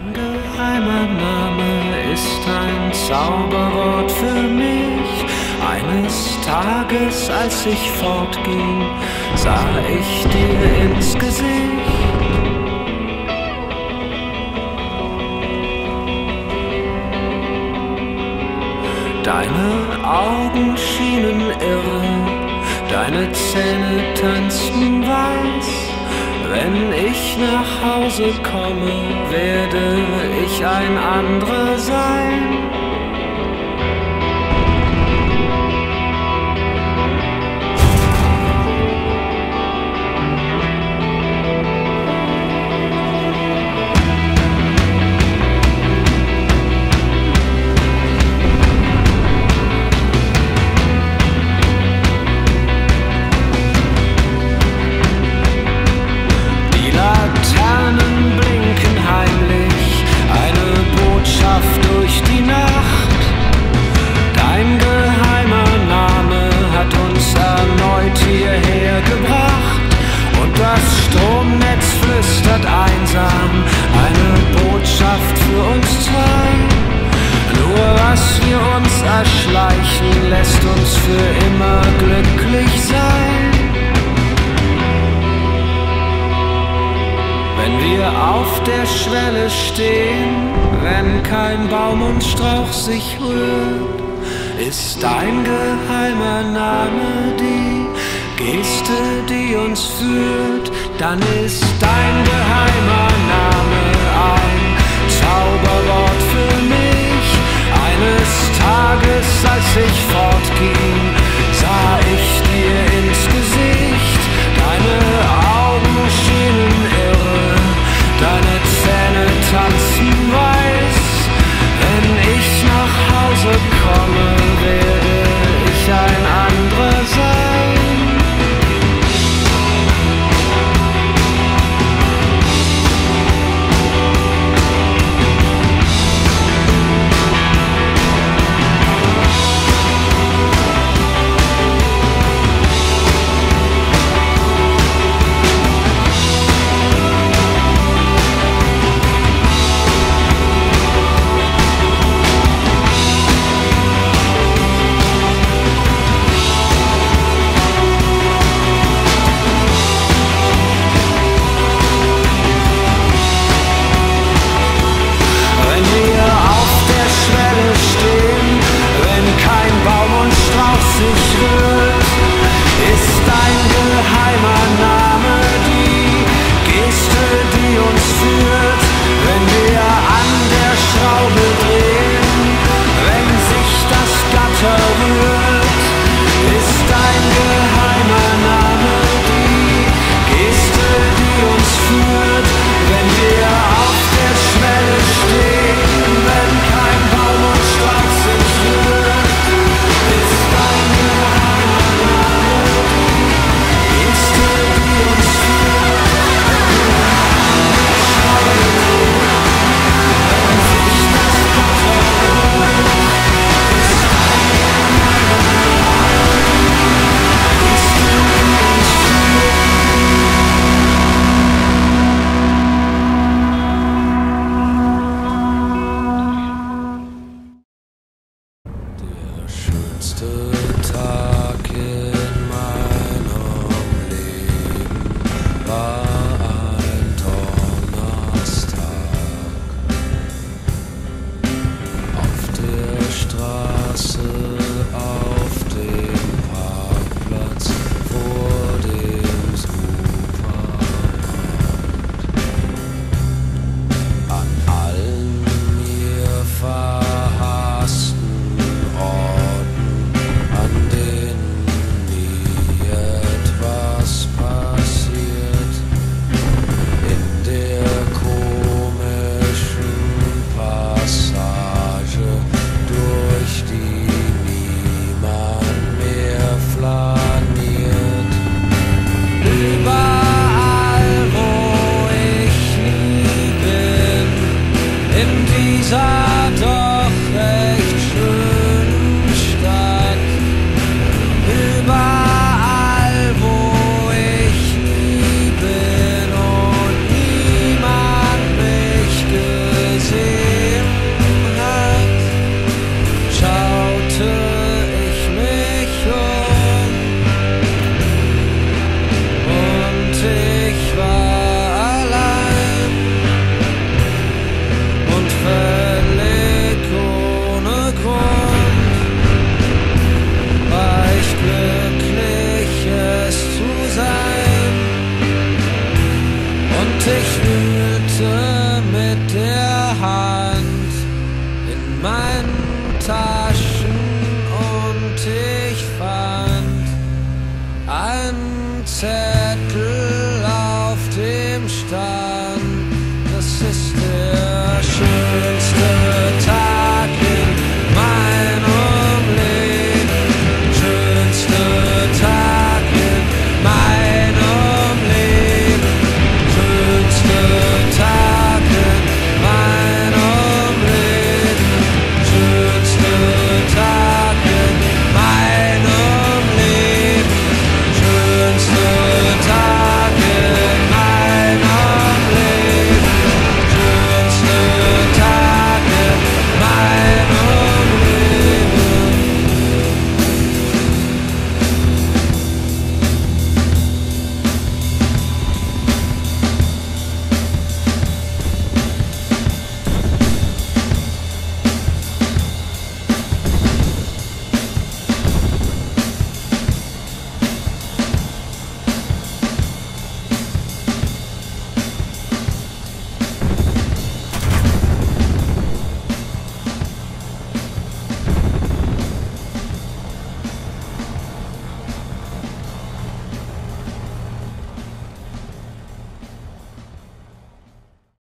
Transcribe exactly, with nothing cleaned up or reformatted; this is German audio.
Dein geheimer Name ist ein Zauberwort für mich. Eines Tages, als ich fortging, sah ich dir ins Gesicht. Deine Augen schienen irre, deine Zähne tanzten weiß. Wenn ich nach Hause komme, werde ich ein anderer sein. Durch die Nacht, dein geheimer Name hat uns erneut hierher gebracht. Und das Stromnetz flüstert einsam eine Botschaft für uns zwei. Nur was wir uns erschleichen, lässt uns für immer glücklich sein. Wenn wir auf der Schwelle stehen, wenn kein Baum und Strauch sich rührt, ist dein geheimer Name die Geste, die uns führt. Dann ist dein geheimer Name ein Zauberwort für mich. Eines Tages, als ich fortging, sah ich dir ins Gesicht. Deine Augen schienen irre, deine Zähne tanzen weiß. Wenn ich nach Hause komme, werde ich ein anderer sein. in dieser